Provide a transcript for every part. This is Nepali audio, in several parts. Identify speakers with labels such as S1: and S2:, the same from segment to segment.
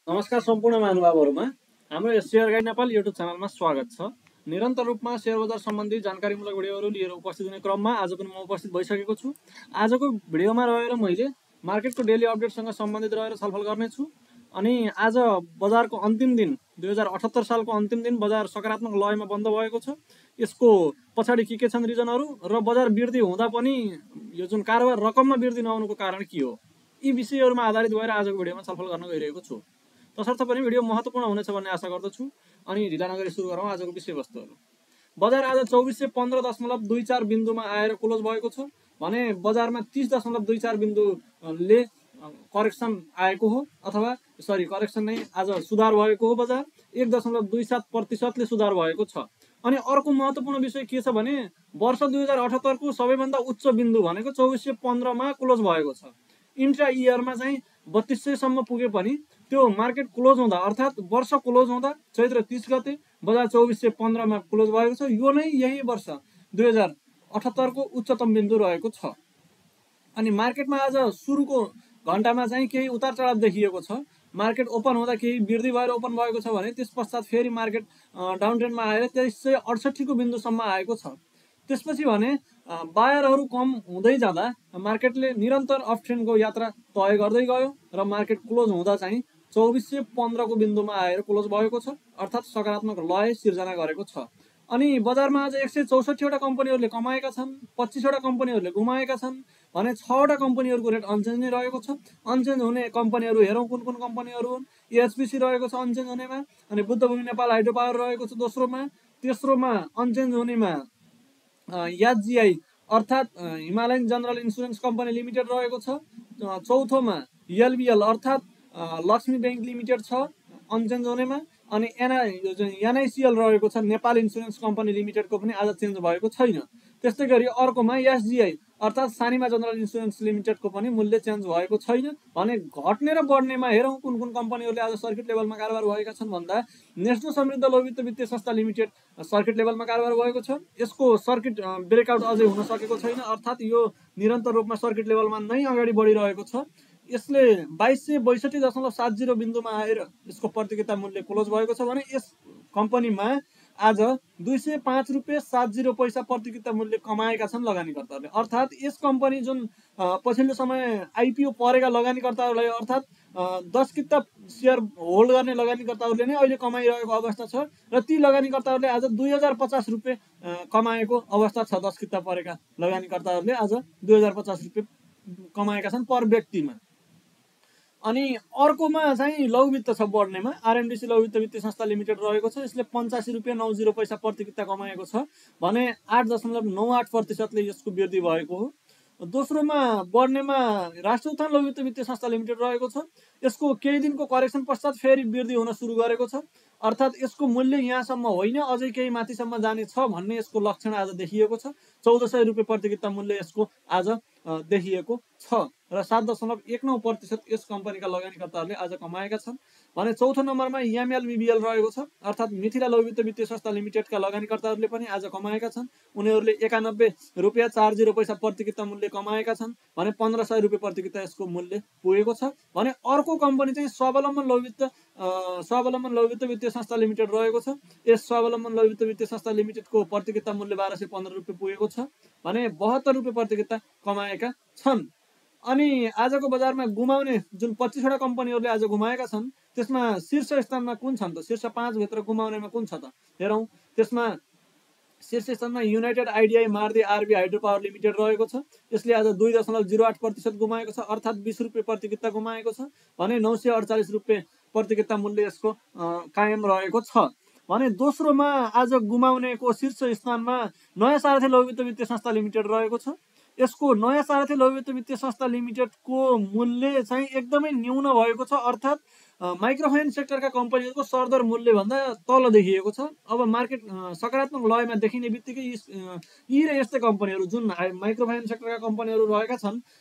S1: नमस्कार सम्पूर्ण महानुभावहरुमा हाम्रो शेयर गाइड नेपाल युट्युब च्यानलमा स्वागत छ। निरन्तर रूपमा शेयर बजार सम्बन्धी जानकारीमूलक भिडियोहरू लिएर उपस्थित हुने क्रममा आज पनि म उपस्थित भइसकेको छु। आजको भिडियोमा रहेर मैले मार्केटको डेली अपडेटसँग सम्बन्धित रहेर छलफल गर्ने छु। अनि आज बजारको अन्तिम दिन 2078 सालको अन्तिम दिन बजार सकारात्मक लयमा बन्द भएको छ। यसको पछाडी के छन् रिजनहरू र बजार वृद्धि हुँदा पनि यो जुन कारोबार रकममा वृद्धि नहुनुको कारण के हो, यी विषयहरूमा आधारित भएर आजको भिडियोमा छलफल गर्न गइरहेको छु। तसर्थ पनि भिडियो महत्त्वपूर्ण हुनेछ भन्ने आशा गर्दछु। अनि ढिला नगरी सुरु गरौँ आजको विषयवस्तुहरू। बजार आज 2415.24 बिन्दुमा आएर क्लोज भएको छ भने बजारमा 30.24 बिन्दुले करेक्सन आएको हो, अथवा करेक्सन नै आज सुधार भएको हो। बजार 1.27% ले सुधार भएको छ। अनि अर्को महत्त्वपूर्ण विषय के छ भने वर्ष 2078 को सबैभन्दा उच्च बिन्दु भनेको 2415 मा क्लोज भएको छ। इन्ट्रा इयरमा चाहिँ 3200 सम्म पुगे पनि त्यो मार्केट क्लोज हुँदा अर्थात् वर्ष क्लोज हुँदा चैत्र 30 गते बजार 2415 मा क्लोज भएको छ। यो नै यही वर्ष 2078 को उच्चतम बिन्दु रहेको छ। अनि मार्केटमा आज सुरुको घण्टामा चाहिँ केही उतार चढाव देखिएको छ। मार्केट ओपन हुँदा केही वृद्धि भएर ओपन भएको छ भने त्यस पश्चात फेरि मार्केट डाउन ट्रेन्डमा आएर 2368 को बिन्दुसम्म आएको छ। त्यसपछि भने बायरहरू कम हुँदै जाँदा मार्केटले निरन्तर अप ट्रेन्डको यात्रा तय गर्दै गयो र मार्केट क्लोज हुँदा चाहिँ 2415 को बिन्दुमा आएर क्लोज भएको छ, अर्थात् सकारात्मक लय सिर्जना गरेको छ। अनि बजारमा आज 164 वटा कम्पनीहरूले कमाएका छन्, 25 वटा कम्पनीहरूले गुमाएका छन् भने 6 वटा कम्पनीहरूको रेट अनचेन्ज नै रहेको छ। अनचेन्ज हुने कम्पनीहरू हेरौँ कुन कुन कम्पनीहरू हुन्। एचपीसी रहेको छ अनचेन्ज हुनेमा, अनि बुद्धभूमि नेपाल हाइड्रो पावर रहेको छ दोस्रोमा। तेस्रोमा अनचेन्ज हुनेमा एचजीआई अर्थात् Himalayan General Insurance Company Limited रहेको छ। चौथोमा एलबीएल अर्थात् लक्ष्मी बैंक लिमिटेड छ अनचेन्ज हुनेमा। अनि एनआईसीएल रहेको छ, नेपाल इन्सुरेन्स कम्पनी लिमिटेडको पनि आज चेन्ज भएको छैन। त्यस्तै गरी अर्कोमा एसजीआई अर्थात् सानिमा जनरल इन्सुरेन्स लिमिटेडको पनि मूल्य चेन्ज भएको छैन। भने घट्ने र बढ्नेमा हेरौँ कुन कुन कम्पनीहरूले आज सर्किट लेभलमा कारोबार भएका छन् भन्दा नेशनल समृद्ध लघुवित्त वित्तीय संस्था लिमिटेड सर्किट लेभलमा कारोबार भएको छ। यसको सर्किट ब्रेकआउट अझै हुन सकेको छैन, अर्थात् यो निरन्तर रूपमा सर्किट लेभलमा नै अगाडि बढिरहेको छ। यसले 2262.70 बिन्दुमा आएर यसको प्रतियोगिता मूल्य क्लोज भएको छ भने यस कम्पनीमा आज 205 रुपियाँ 70 पैसा प्रतियोगिता मूल्य कमाएका छन् लगानीकर्ताहरूले। अर्थात् यस कम्पनी जुन पछिल्लो समय आइपिओ परेका लगानीकर्ताहरूलाई अर्थात् 10 किता सेयर होल्ड गर्ने लगानीकर्ताहरूले नै अहिले कमाइरहेको अवस्था छ र ती लगानीकर्ताहरूले आज 2050 रुपियाँ कमाएको अवस्था छ। 10 किता परेका लगानीकर्ताहरूले आज 2050 रुपियाँ कमाएका छन् पर व्यक्तिमा। अनि अर्कोमा चाहिँ लघुवित्त छ बढ्नेमा, आरएमडीसी लघुवित्त वित्तीय संस्था लिमिटेड रहेको छ। यसले 85 रुपियाँ 90 पैसा प्रतियोगिता कमाएको छ भने 8.98% ले यसको वृद्धि भएको हो। दोस्रोमा बढ्नेमा राष्ट्रिय उत्थान लघुवित्त वित्तीय संस्था लिमिटेड रहेको छ। यसको केही दिनको करेक्सन पश्चात फेरि वृद्धि हुन सुरु गरेको छ, अर्थात् यसको मूल्य यहाँसम्म होइन अझै केही माथिसम्म जाने छ भन्ने यसको लक्षण आज देखिएको छ। 1400 रुपियाँ प्रतियोगिता मूल्य यसको आज देखिएको छ र 7.19% यस कम्पनीका लगानीकर्ताहरूले आज कमाएका छन् भने चौथो नम्बरमा एमएलबीबीएल रहेको छ, अर्थात् मिथिला लघुवित्त वित्तीय संस्था लिमिटेडका लगानीकर्ताहरूले पनि आज कमाएका छन्। उनीहरूले 91 रुपियाँ 40 पैसा प्रतियोगिता मूल्य कमाएका छन् भने 1500 रुपियाँ प्रतियोगिता यसको मूल्य पुगेको छ। भने अर्को कम्पनी चाहिँ स्वावलम्बन लघुवित्त वित्तीय संस्था लिमिटेड रहेको छ। यस स्वावलम्बन लघुवित्त वित्तीय संस्था लिमिटेडको प्रतियोगिता मूल्य 1215 रुपियाँ पुगेको छ भने 72 रुपियाँ प्रतियोगिता कमाएका छन्। अनि आजको बजारमा गुमाउने जुन 25 वटा कम्पनीहरूले आज गुमाएका छन् त्यसमा शीर्ष स्थानमा कुन छन् त, शीर्ष 5 भित्र गुमाउनेमा कुन छ त हेरौँ। त्यसमा शीर्ष स्थानमा United IDI Maruti RB Hydro Power Limited रहेको छ। यसले आज 2.08% गुमाएको छ, अर्थात् 20 रुपियाँ प्रतियोगिता गुमाएको छ भने 948 रुपियाँ प्रतियोगिता मूल्य यसको कायम रहेको छ। भने दोस्रोमा आज गुमाउनेको शीर्ष स्थानमा नयाँ सारथी लघुवित्त वित्तीय संस्था लिमिटेड रहेको छ। यसको नयाँ सारथी लघुवित्त वित्तीय संस्था लिमिटेडको मूल्य चाहिँ एकदमै न्यून भएको छ, अर्थात् माइक्रोफाइनेन्स सेक्टरका कम्पनीहरूको सरदर मूल्य भन्दा तल देखिएको छ। अब मार्केट सकारात्मक लयमा देखिने बित्तिकै यी र यस्तै कम्पनीहरू जुन माइक्रोफाइनेन्स सेक्टरका कम्पनीहरू रहेका छन्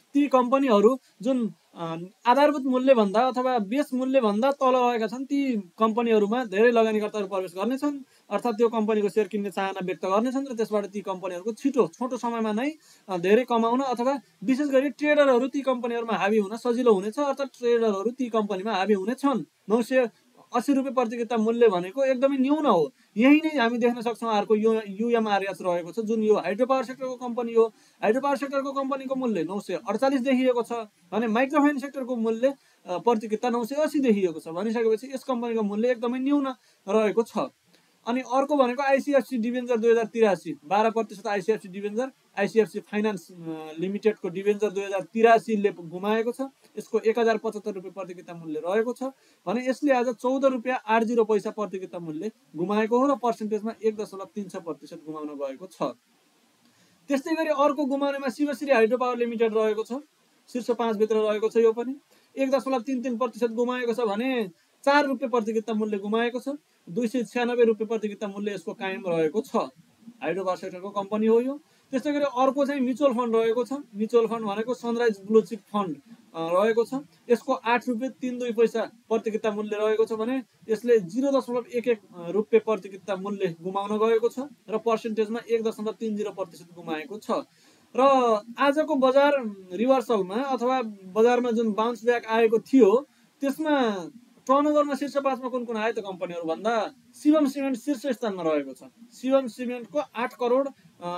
S1: ती कम्पनीहरू जुन आधारभूत मूल्यभन्दा अथवा बेस मूल्यभन्दा तल रहेका छन् ती कम्पनीहरूमा धेरै लगानीकर्ताहरू प्रवेश गर्नेछन्, अर्थात् त्यो कम्पनीको सेयर किन्ने चाहना व्यक्त गर्नेछन् र त्यसबाट ती कम्पनीहरूको छोटो समयमा नै धेरै कमाउन अथवा विशेष गरी ट्रेडरहरू ती कम्पनीहरूमा हाबी हुन सजिलो हुनेछ, अर्थात् ट्रेडरहरू ती कम्पनीमा हाबी हुनेछन्। 980 रुपियाँ प्रति किता मूल्य भनेको एकदमै न्यून हो। यही नै हामी देख्न सक्छौँ अर्को UMRS रहेको छ, जुन यो हाइड्रो पावर सेक्टरको कम्पनी हो। हाइड्रो पावर सेक्टरको कम्पनीको मूल्य 948 देखिएको छ भने माइक्रो फाइनेन्स सेक्टरको मूल्य प्रति किता 980 देखिएको छ। भनिसकेपछि यस कम्पनीको मूल्य एकदमै न्यून रहेको छ। अनि अर्को भनेको ICFC debenture 2083 12% ICFC debenture, ICFC Finance लिमिटेडको डिभेन्चर 2083 ले गुमाएको छ। यसको 1075 रुपियाँ प्रति किता मूल्य रहेको छ भने यसले आज 14 रुपियाँ 80 पैसा प्रति किता मूल्य गुमाएको हो र पर्सेन्टेजमा 1.36% गुमाउन गएको छ। त्यस्तै गरी अर्को गुमाउनेमा शिवश्री हाइड्रो पावर लिमिटेड रहेको छ, शीर्ष 5 भित्र रहेको छ। यो पनि 1.33% गुमाएको छ भने 4 रुपियाँ प्रति किता मूल्य गुमाएको छ। 296 रुपियाँ प्रति किता मूल्य यसको कायम रहेको छ। हाइड्रो पावर सेक्टरको कम्पनी हो यो। त्यस्तै गरी अर्को चाहिँ म्युचुअल फन्ड रहेको छ। म्युचुअल फन्ड भनेको सनराइज ब्लू चिप फन्ड रहेको छ। यसको 8 रुपियाँ 32 पैसा प्रति किता मूल्य रहेको छ भने यसले 0.11 रुपियाँ प्रति किता मूल्य गुमाउन गएको छ र पर्सेन्टेजमा 1.30% गुमाएको छ। र आजको बजार रिभर्सलमा अथवा बजारमा जुन बाउन्स ब्याक आएको थियो त्यसमा टर्नओभरमा शीर्ष 5 मा कुन आयो त कम्पनीहरू भन्दा शिवम सिमेन्ट शीर्ष स्थानमा रहेको छ। शिवम सिमेन्टको 8 करोड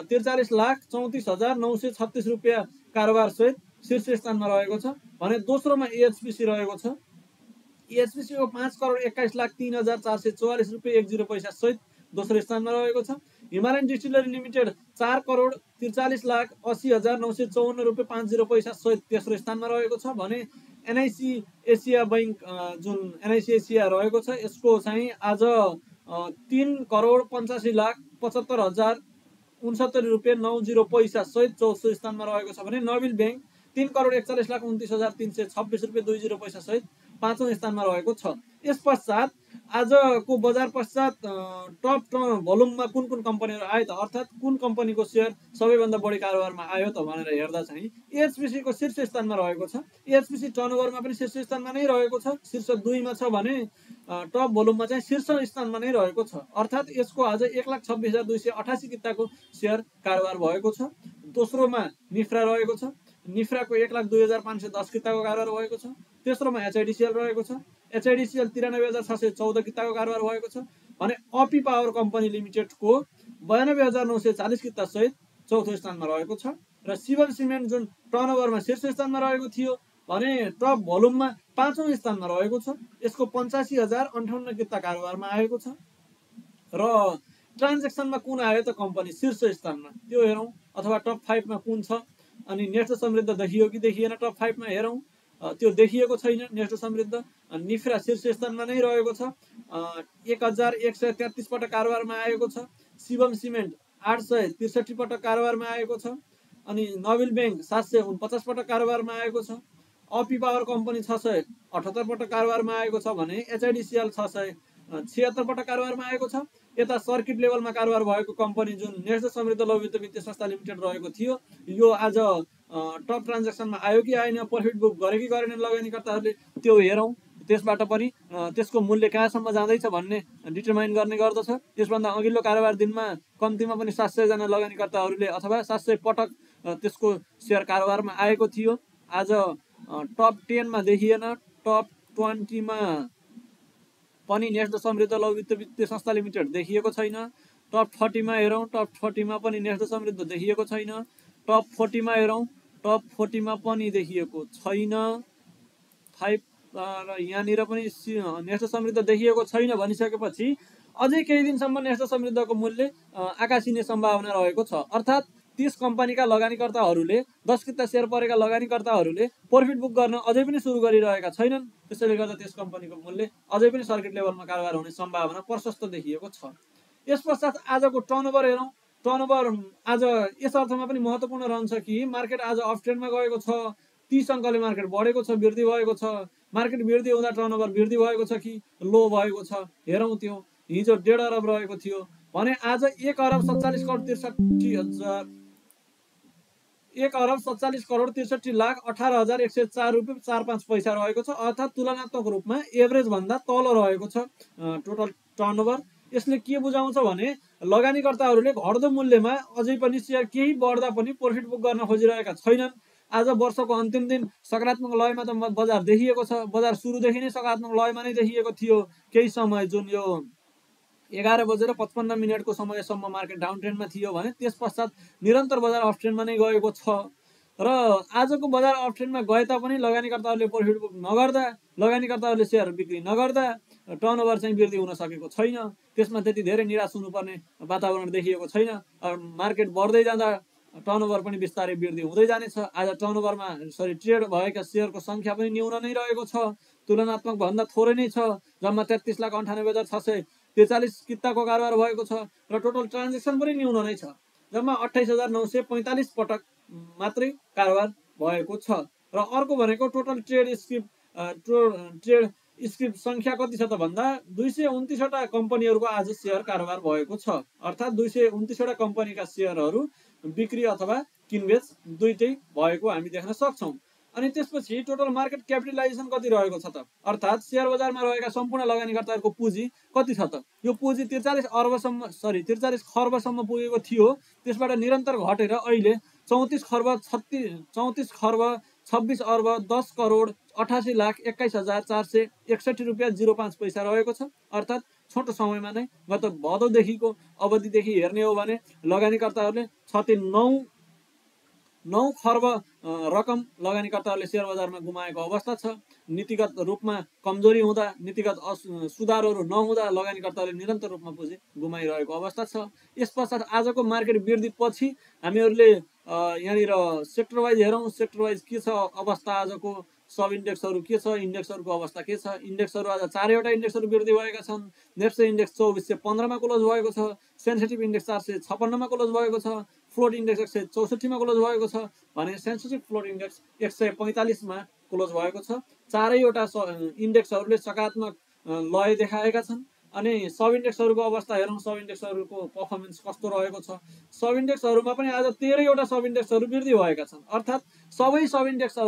S1: 43,34,936 रुपियाँ कारोबार सहित शीर्ष स्थानमा रहेको छ भने दोस्रोमा एएचपीसी रहेको छ। एएचपीसी को 5 करोड 21,03,444 रुपियाँ 10 पैसा सहित दोस्रो स्थानमा रहेको छ। हिमालयन डिस्टिलरी लिमिटेड 4 करोड 43,80,954 रुपियाँ 50 पैसा सहित तेस्रो स्थानमा रहेको छ भने एनआइसी एसिया बैंक जुन एनआइसी एसिया रहेको छ यसको चाहिँ आज 3 करोड 85,75,069 रुपियाँ 90 पैसा सहित चौथो स्थानमा रहेको छ भने नबिल बैंक 3 करोड 41,29,326 रुपियाँ 20 पैसा सहित पाँचौं स्थानमा रहेको छ। यस पश्चात आजको बजार पश्चात टप भोल्युममा कुन कम्पनीहरू आयो त, अर्थात् कुन कम्पनीको सेयर सबैभन्दा बढी कारोबारमा आयो त भनेर हेर्दा चाहिँ एएचपीसी को शीर्ष स्थानमा रहेको छ। एएचपीसी टर्नओभरमा पनि शीर्ष स्थानमा नै रहेको छ, शीर्ष 2 मा छ भने टप भोल्युममा चाहिँ शीर्ष स्थानमा नै रहेको छ। अर्थात् यसको आज 1,26,288 किताको सेयर कारोबार भएको छ। दोस्रोमा निफ्रा रहेको छ, निफ्राको 1,02,510 किताको कारोबार भएको छ। तेस्रोमा एचआइडिसिएल रहेको छ, एचआइडिसिएल 93,614 किताको कारोबार भएको छ भने अपी पावर कम्पनी लिमिटेडको 92,940 किता सहित चौथो स्थानमा रहेको छ। र शिवम सिमेन्ट जुन टर्नओभरमा शीर्ष स्थानमा रहेको थियो भने टप भोल्युममा 5औं स्थानमा रहेको छ। यसको 85,058 किता कारोबारमा आएको छ र ट्रान्जेक्सनमा कुन आयो त कम्पनी शीर्ष स्थानमा त्यो हेरौँ अथवा टप 5 मा कुन छ। अनि नेक्स्ट समृद्ध देखियो कि देखिएन टप 5 मा हेरौँ, त्यो देखिएको छैन। नेक्स्ट समृद्ध निफ्रा शीर्ष स्थानमा नै रहेको छ, 1,133 पटक कारोबारमा आएको छ। शिवम सिमेन्ट 863 पटक कारोबारमा आएको छ। अनि नबिल बैंक 749 पटक कारोबारमा आएको छ। अपी पावर कम्पनी 678 पटक कारोबारमा आएको छ भने एचआइडिसिएल 676 पटक कारोबारमा आएको छ। यता सर्किट लेभलमा कारोबार भएको कम्पनी जुन नेक्स्ट समृद्ध लघु वित्तीय संस्था लिमिटेड रहेको थियो यो आज टप ट्रान्जेक्सनमा आयो कि आएन, प्रफिट बुक गरे कि गरेन लगानीकर्ताहरूले त्यो हेरौँ। त्यसबाट पनि त्यसको मूल्य कहाँसम्म जाँदैछ भन्ने डिटरमाइन गर्ने गर्दछ। त्यसभन्दा अघिल्लो कारोबार दिनमा कम्तीमा पनि 700 जना लगानीकर्ताहरूले अथवा 700 पटक त्यसको सेयर कारोबारमा आएको थियो। आज टप 10 मा देखिएन, टप 20 मा पनि नेक्स्ट समृद्ध लघु वित्तीय संस्था लिमिटेड देखिएको छैन। टप 30 मा हेरौँ, टप 30 मा पनि नेक्स्ट समृद्ध देखिएको छैन। टप 40 मा हेरौँ, टप 40 मा पनि देखिएको छैन। 5 र यहाँनिर पनि नेक्स्ट समृद्ध देखिएको छैन भनिसकेपछि अझै केही दिनसम्म नेक्स्ट समृद्धको मूल्य आकाशिने सम्भावना रहेको छ। अर्थात् 30 कम्पनीका लगानीकर्ताहरूले 10 किता सेयर परेका लगानीकर्ताहरूले प्रफिट बुक गर्न अझै पनि सुरु गरिरहेका छैनन्। त्यसैले गर्दा त्यस कम्पनीको मूल्य अझै पनि सर्किट लेभलमा कारोबार हुने सम्भावना प्रशस्त देखिएको छ। यस पश्चात आजको टर्नओभर हेरौँ। टर्नओभर आज यस अर्थमा पनि महत्त्वपूर्ण रहन्छ कि मार्केट आज अफ ट्रेन्डमा गएको छ। 30 अङ्कले मार्केट बढेको छ, वृद्धि भएको छ। मार्केट वृद्धि हुँदा टर्नओभर वृद्धि भएको छ कि लो भएको छ हेरौँ। त्यो हिजो 1.5 अरब रहेको थियो भने आज 1 अरब 47 करोड 63 हजार 1,47,63,18,104 रुपियाँ 4-5 पैसा रहेको छ, अर्थात् तुलनात्मक रूपमा एभरेज भन्दा तल रहेको छ टोटल टर्नओभर। यसले के बुझाउँछ भने लगानीकर्ताहरूले घट्दो मूल्यमा अझै पनि सेयर केही बढ्दा पनि प्रफिट बुक गर्न खोजिरहेका छैनन्। आज वर्षको अन्तिम दिन सकारात्मक लयमा त बजार देखिएको छ। बजार सुरुदेखि नै सकारात्मक लयमा नै देखिएको थियो। केही समय जुन यो 11:55 को समयसम्म मार्केट डाउन ट्रेन्डमा थियो भने त्यस पश्चात निरन्तर बजार अफ ट्रेन्डमा नै गएको छ र आजको बजार अफ ट्रेन्डमा गए तापनि लगानीकर्ताहरूले प्रफिट बुक नगर्दा, लगानीकर्ताहरूले सेयर बिक्री नगर्दा टर्नओभर चाहिँ वृद्धि हुन सकेको छैन। त्यसमा त्यति धेरै निराश हुनुपर्ने वातावरण देखिएको छैन। मार्केट बढ्दै जाँदा टर्नओभर पनि बिस्तारै वृद्धि हुँदै जानेछ। आज टर्नओभरमा ट्रेड भएका सेयरको सङ्ख्या पनि न्यून नै रहेको छ, तुलनात्मक भन्दा थोरै नै छ। जम्मा 33,98,643 किताको कारोबार भएको छ र टोटल ट्रान्जेक्सन पनि न्यून नै छ। जम्मा 28,945 पटक मात्रै कारोबार भएको छ। र अर्को भनेको टोटल ट्रेड स्क्रिप्ट सङ्ख्या कति छ त भन्दा 229वटा कम्पनीहरूको आज सेयर कारोबार भएको छ, अर्थात् 229वटा कम्पनीका सेयरहरू बिक्री अथवा किनबेच दुईटै भएको हामी देख्न सक्छौँ। अनि त्यसपछि टोटल मार्केट क्यापिटलाइजेसन कति रहेको छ त, अर्थात् सेयर बजारमा रहेका सम्पूर्ण लगानीकर्ताहरूको पुँजी कति छ त। यो पुँजी 43 खर्बसम्म पुगेको थियो। त्यसबाट निरन्तर घटेर अहिले 34 खर्ब 26 अर्ब 10 करोड 88,21,461 रुपियाँ 05 पैसा रहेको छ, अर्थात् छोटो समयमा नै गत भदौदेखिको अवधिदेखि हेर्ने हो भने लगानीकर्ताहरूले 9 खर्ब रकम लगानीकर्ताहरूले सेयर बजारमा गुमाएको अवस्था छ। नीतिगत रूपमा कमजोरी हुँदा, नीतिगत सुधारहरू नहुँदा लगानीकर्ताहरूले निरन्तर रूपमा पुँजी गुमाइरहेको अवस्था छ। यस पश्चात आजको मार्केट वृद्धि पछि हामीहरूले यहाँनिर सेक्टर वाइज हेरौँ। सेक्टर वाइज के छ अवस्था आजको, सब इन्डेक्सहरू के छ, इन्डेक्सहरूको अवस्था के छ। इन्डेक्सहरू आज 4वटा इन्डेक्सहरू वृद्धि भएका छन्। नेप्से इन्डेक्स 2415 मा क्लोज भएको छ। सेन्सिटिभ इन्डेक्स 456 मा क्लोज भएको छ। फ्लोट इन्डेक्स 164 मा क्लोज भएको छ भने सेन्सिटिभ फ्लोट इन्डेक्स 145 मा क्लोज भएको छ। चारैवटा इन्डेक्सहरूले सकारात्मक लय देखाएका छन्। अनि सब इन्डेक्सहरूको अवस्था हेरौँ, सब इन्डेक्सहरूको पर्फर्मेन्स कस्तो रहेको छ। सब इन्डेक्सहरूमा पनि आज 13वटा सब इन्डेक्सहरू वृद्धि भएका छन्, अर्थात् सबै सब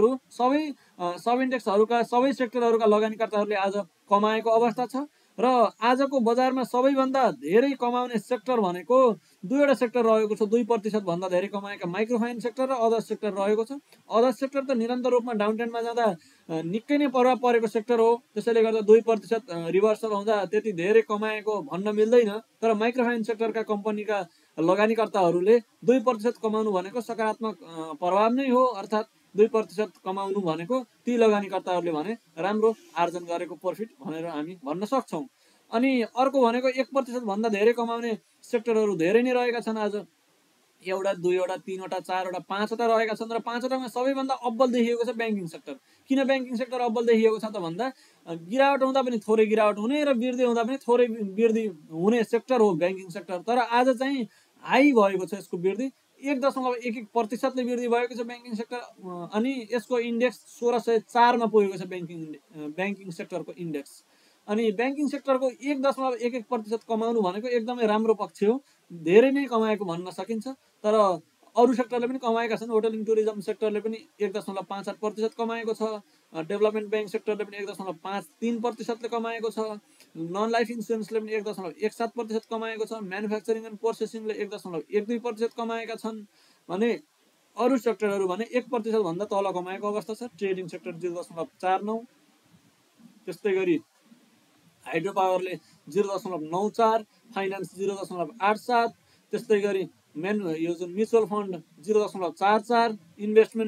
S1: इन्डेक्सहरूका सबै सेक्टरहरूका लगानीकर्ताहरूले आज कमाएको अवस्था छ। र आजको बजारमा सबैभन्दा धेरै कमाउने सेक्टर भनेको दुईवटा सेक्टर रहेको छ। 2% भन्दा धेरै कमाएका माइक्रो फाइनेन्स सेक्टर र अदर सेक्टर रहेको छ। अदर सेक्टर त निरन्तर रूपमा डाउन ट्रेन्डमा जाँदा निकै नै प्रभाव परेको सेक्टर हो। त्यसैले गर्दा 2% रिभर्सल हुँदा त्यति धेरै कमाएको भन्न मिल्दैन। तर माइक्रो फाइनेन्स सेक्टरका कम्पनीका लगानीकर्ताहरूले 2% कमाउनु भनेको सकारात्मक प्रभाव नै हो, अर्थात् 2% कमाउनु भनेको ती लगानीकर्ताहरूले भने राम्रो आर्जन गरेको प्रफिट भनेर हामी भन्न सक्छौँ। अनि अर्को भनेको 1% भन्दा धेरै कमाउने सेक्टरहरू धेरै नै रहेका छन्। आज 1, 2, 3, 4, 5वटा रहेका छन् र 5वटामा सबैभन्दा अब्बल देखिएको छ ब्याङ्किङ सेक्टर। किन ब्याङ्किङ सेक्टर अब्बल देखिएको छ त भन्दा गिरावट हुँदा पनि थोरै गिरावट हुने र वृद्धि हुँदा पनि थोरै वृद्धि हुने सेक्टर हो ब्याङ्किङ सेक्टर। तर आज चाहिँ हाई भएको छ यसको वृद्धि, 1.11% वृद्धि भएको छ ब्याङ्किङ सेक्टर। अनि यसको इन्डेक्स 1604 मा पुगेको छ ब्याङ्किङ सेक्टरको इन्डेक्स। अनि ब्याङ्किङ सेक्टरको 1.11% कमाउनु भनेको एकदमै राम्रो पक्ष हो, धेरै नै कमाएको भन्न सकिन्छ। तर अरू सेक्टरले पनि कमाएका छन्। होटल टुरिज्म सेक्टरले पनि 1.58% कमाएको छ। डेभलपमेन्ट ब्याङ्क सेक्टरले पनि 1.53% कमाएको छ। नन लाइफ इन्सुरेन्सले पनि 1.17% कमाएको छ। म्यानुफ्याक्चरिङ एन्ड प्रोसेसिङले 1.12% कमाएका छन् भने अरू सेक्टरहरू भने 1% भन्दा तल कमाएको अवस्था छ। ट्रेडिङ सेक्टर 0.49, त्यस्तै गरी हाइड्रो पावरले 0.94, फाइनान्स 0.87, त्यस्तै गरी यो जुन म्युचुअल फन्ड 0.44, इन्भेस्टमेन्ट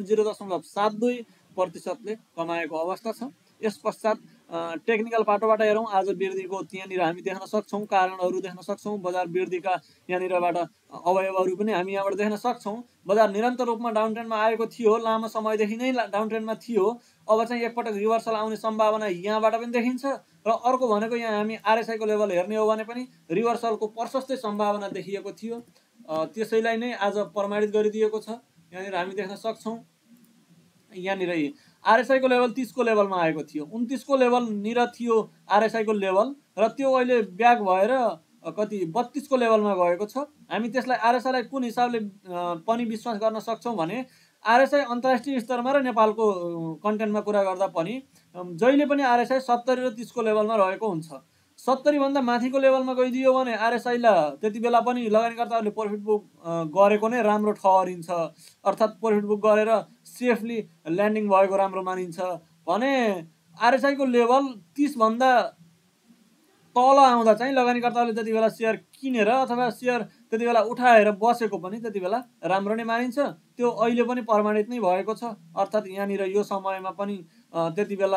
S1: 0.72%ले कमाएको अवस्था छ। यस पश्चात टेक्निकल पाटोबाट हेरौँ। आज वृद्धिको त्यहाँनिर हामी देख्न सक्छौँ, कारणहरू देख्न सक्छौँ। बजार वृद्धिका यहाँनिरबाट अवयवहरू पनि हामी यहाँबाट देख्न सक्छौँ। बजार निरन्तर रूपमा डाउन ट्रेन्डमा आएको थियो, लामो समयदेखि नै डाउन ट्रेन्डमा थियो। अब चाहिँ एकपटक रिभर्सल आउने सम्भावना यहाँबाट पनि देखिन्छ। र अर्को भनेको यहाँ हामी आरएसआईको लेभल हेर्ने हो भने पनि रिभर्सलको प्रशस्तै सम्भावना देखिएको थियो। त्यसैलाई नै आज प्रमाणित गरिदिएको छ। यहाँनिर हामी देख्न सक्छौँ, यहाँनिर आरएसआईको लेभल 30 को लेभलमा आएको थियो। 29 को लेभलनिर थियो आरएसआईको लेभल र त्यो अहिले ब्याक भएर कति 32 को लेभलमा गएको छ। हामी त्यसलाई आरएसआईलाई कुन हिसाबले पनि विश्वास गर्न सक्छौँ भने आरएसआई अन्तर्राष्ट्रिय स्तरमा र नेपालको कन्टेन्टमा कुरा गर्दा पनि जहिले पनि आरएसआई 70 र 30 को लेभलमा रहेको हुन्छ। 70 भन्दा माथिको लेभलमा गइदियो भने आरएसआईलाई त्यति बेला पनि लगानीकर्ताहरूले प्रॉफिट बुक गरेको नै राम्रो ठहरिन्छ, अर्थात् प्रॉफिट बुक गरेर सेफली ल्यान्डिङ भएको राम्रो मानिन्छ भने आरएसआई को लेभल 30 भन्दा तल आउँदा चाहिँ लगानीकर्ताहरूले त्यति बेला सेयर किनेर अथवा सेयर त्यति बेला उठाएर बसेको पनि त्यति बेला राम्रो नै मानिन्छ। त्यो अहिले पनि प्रमाणित नै भएको छ, अर्थात् यहाँनिर यो समयमा पनि त्यति बेला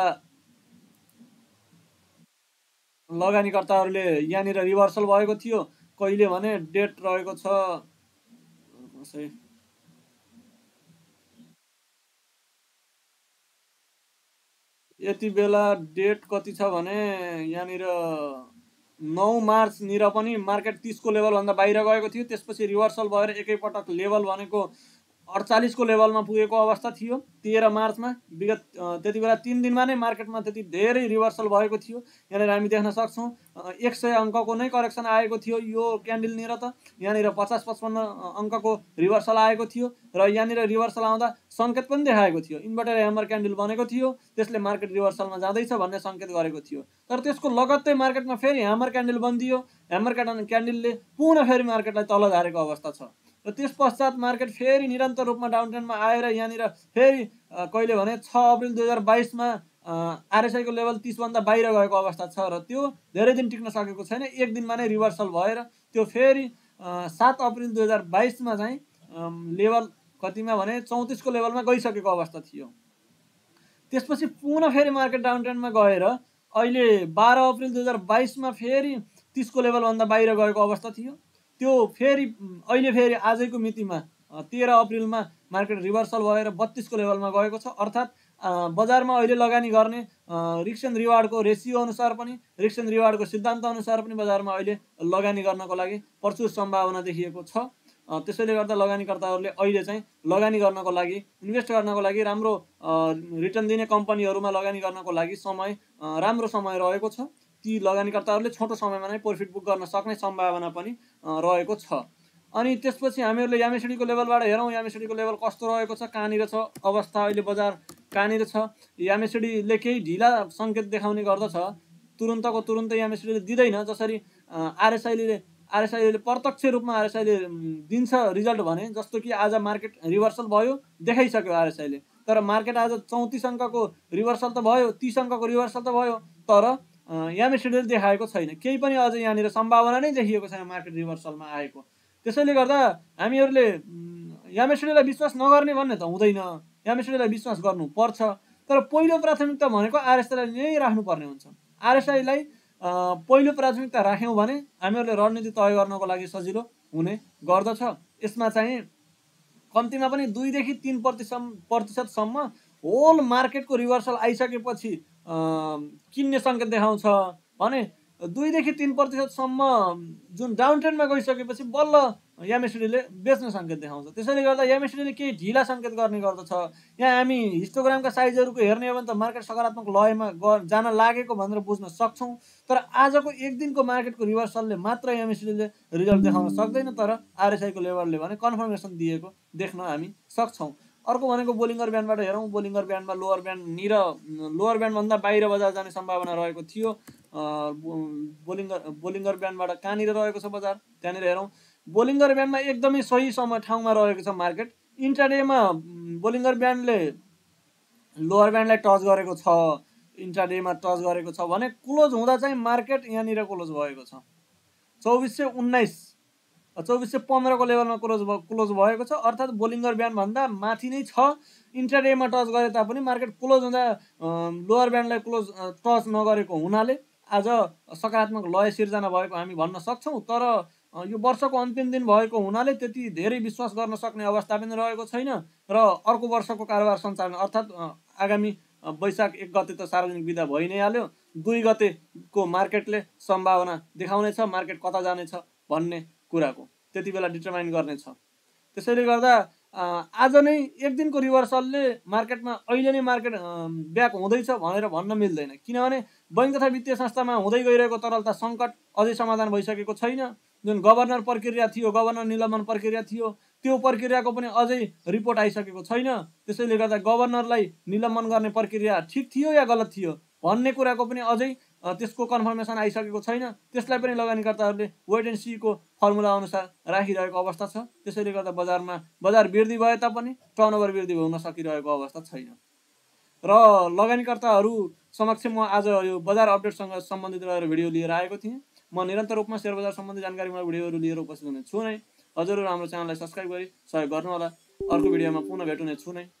S1: लगानीकर्ताहरूले यहाँनिर रिभर्सल भएको थियो। कहिले भने डेट रहेको छ यति बेला डेट कति छ भने यहाँनिर 9 मार्च निर पनि मार्केट 30 को लेभल भन्दा बाहिर गएको थियो। त्यसपछि रिभर्सल भएर एकैपटक लेभल भनेको 48 को लेभलमा पुगेको अवस्था थियो 13 मार्चमा। विगत त्यति बेला 3 दिनमा नै मार्केटमा त्यति धेरै रिभर्सल भएको थियो। यहाँनिर हामी देख्न सक्छौँ 100 अङ्कको नै करेक्सन आएको थियो यो क्यान्डलनिर त। यहाँनिर 50-55 अङ्कको रिभर्सल आएको थियो र यहाँनिर रिभर्सल आउँदा सङ्केत पनि देखाएको थियो, इन्भर्टर ह्यामर क्यान्डल बनेको थियो, त्यसले मार्केट रिभर्सलमा जाँदैछ भन्ने सङ्केत गरेको थियो। तर त्यसको लगत्तै मार्केटमा फेरि ह्यामर क्यान्डल बनिदियो। ह्यामर क्यान्डलले पुनः फेरि मार्केटलाई तल झारेको अवस्था छ र त्यस पश्चात मार्केट फेरि निरन्तर रूपमा डाउन ट्रेन्डमा आएर यहाँनिर फेरि कहिले भने 6 अप्रिल 2022मा आरएसआई को लेभल 30 भन्दा बाहिर गएको अवस्था छ र त्यो धेरै दिन टिक्न सकेको छैन। एक दिनमा नै रिभर्सल भएर त्यो फेरि 7 अप्रिल 2022मा चाहिँ लेभल कतिमा भने 34 को लेभलमा गइसकेको अवस्था थियो। त्यसपछि पुनः फेरि मार्केट डाउन ट्रेन्डमा गएर अहिले 12 अप्रिल 2022मा फेरि 30 को लेभल भन्दा बाहिर गएको अवस्था थियो। त्यो फेरि अहिले फेरि आजैको मितिमा 13 अप्रिलमा मार्केट रिभर्सल भएर 32 को लेभलमा गएको छ। अर्थात् बजारमा अहिले लगानी गर्ने रिस्क एन्ड रिवार्डको रेसियो अनुसार पनि, रिस्क एन्ड रिवार्डको सिद्धान्त अनुसार पनि बजारमा अहिले लगानी गर्नको लागि प्रचुर सम्भावना देखिएको छ। त्यसैले गर्दा लगानीकर्ताहरूले अहिले चाहिँ लगानी गर्नको लागि, इन्भेस्ट गर्नको लागि, राम्रो रिटर्न दिने कम्पनीहरूमा लगानी गर्नको लागि राम्रो समय रहेको छ। ती लगानीकर्ताहरूले छोटो समयमा नै प्रॉफिट बुक गर्न सक्ने सम्भावना पनि रहेको छ। अनि त्यसपछि हामीहरूले यामेसुडीको लेभलबाट हेरौँ यामेसुडीको लेभल कस्तो रहेको छ, कहाँनिर छ अवस्था, अहिले बजार कहाँनिर छ। यामेसुडीले केही ढिला सङ्केत देखाउने गर्दछ, तुरुन्तको तुरुन्तै यामेसुडीले दिँदैन। जसरी आरएसआईले प्रत्यक्ष रूपमा आरएसआईले दिन्छ रिजल्ट भने, जस्तो कि आज मार्केट रिभर्सल भयो देखाइसक्यो आरएसआईले, तर मार्केट आज 34 अङ्कको रिभर्सल त भयो, 30 अङ्कको रिभर्सल त भयो, तर यामेसुडीले देखाएको छैन। केही पनि अझ यहाँनिर सम्भावना नै देखिएको छैन मार्केट रिभर्सलमा आएको। त्यसैले गर्दा हामीहरूले यामेसुडीलाई विश्वास नगर्ने भन्ने त हुँदैन, यामेसुडीलाई विश्वास गर्नुपर्छ। तर पहिलो प्राथमिकता भनेको आरएसआईलाई नै राख्नुपर्ने हुन्छ। आरएसआईलाई पहिलो प्राथमिकता राख्यौँ भने हामीहरूले रणनीति तय गर्नको लागि सजिलो हुने गर्दछ। यसमा चाहिँ कम्तीमा पनि 2 देखि 3% होल मार्केटको रिभर्सल आइसकेपछि किन्ने सङ्केत देखाउँछ भने 2 देखि 3% जुन डाउन ट्रेन्डमा गइसकेपछि बल्ल यामेसुडीले बेच्ने सङ्केत देखाउँछ। त्यसैले गर्दा यामेसुडीले केही ढिला सङ्केत गर्ने गर्दछ। यहाँ हामी हिस्टोग्रामका साइजहरूको हेर्ने हो भने त मार्केट सकारात्मक लयमा जान लागेको भनेर बुझ्न सक्छौँ। तर आजको एक दिनको मार्केटको रिभर्सलले मात्र यामेसुडीले रिजल्ट देखाउन सक्दैन, तर आरएसआईको लेभलले भने कन्फर्मेसन दिएको देख्न हामी सक्छौँ। अर्को भनेको बोलिङ्गर ब्यान्डबाट हेरौँ। बोलिङ्गर ब्यान्डमा लोअर ब्यान्डभन्दा बाहिर बजार जाने सम्भावना रहेको थियो। बोलिङ्गर ब्यान्डबाट कहाँनिर रहेको छ बजार त्यहाँनिर हेरौँ। बोलिङ्गर ब्यान्डमा एकदमै सही ठाउँमा रहेको छ मार्केट। इन्ट्राडेमा बोलिङ्गर ब्यान्डले लोअर ब्यान्डलाई टच गरेको छ, इन्ट्राडेमा टच गरेको छ भने क्लोज हुँदा चाहिँ मार्केट यहाँनिर क्लोज भएको छ 2415 को लेभलमा क्लोज भएको छ। अर्थात् बोलिङ्गर ब्यान्ड भन्दा माथि नै छ। इन्ट्राडेमा टच गरे तापनि मार्केट क्लोज हुँदा लोअर ब्यान्डलाई टच नगरेको हुनाले आज सकारात्मक लय सिर्जना भएको हामी भन्न सक्छौँ। तर यो वर्षको अन्तिम दिन भएको हुनाले त्यति धेरै विश्वास गर्न सक्ने अवस्था पनि रहेको छैन र अर्को वर्षको कारोबार सञ्चालन अर्थात् आगामी वैशाख 1 गते त सार्वजनिक बिदा भइ नै हाल्यो। 2 गतेको मार्केटले सम्भावना देखाउनेछ मार्केट कता जानेछ भन्ने कुराको, त्यति बेला डिटरमाइन गर्नेछ। त्यसैले गर्दा आज नै एक दिनको रिभर्सलले मार्केटमा अहिले नै मार्केट ब्याक हुँदैछ भनेर भन्न मिल्दैन, किनभने बैंक तथा वित्तीय संस्थामा हुँदै गइरहेको तरलता सङ्कट अझै समाधान भइसकेको छैन। जुन गभर्नर प्रक्रिया थियो, गभर्नर निलम्बन प्रक्रिया थियो, त्यो प्रक्रियाको पनि अझै रिपोर्ट आइसकेको छैन। त्यसैले गर्दा गभर्नरलाई निलम्बन गर्ने प्रक्रिया ठिक थियो या गलत थियो भन्ने कुराको पनि अझै त्यसको कन्फर्मेसन आइसकेको छैन। त्यसलाई पनि लगानीकर्ताहरूले वेट एन्ड सीको फर्मुला अनुसार राखिरहेको अवस्था छ। त्यसैले गर्दा बजार वृद्धि भए तापनि टर्नओभर वृद्धि हुन सकिरहेको अवस्था छैन। र लगानीकर्ताहरू समक्ष म आज यो बजार अपडेटसँग सम्बन्धित रहेर भिडियो लिएर आएको थिएँ। म निरन्तर रूपमा शेयर बजार सम्बन्धी जानकारीमूलक भिडियोहरू लिएर उपस्थित हुने छु नै। हजुरहरू हाम्रो च्यानललाई सब्स्क्राइब गरी सहयोग गर्नुहोला। अर्को भिडियोमा पुनः भेट्ने छु नै।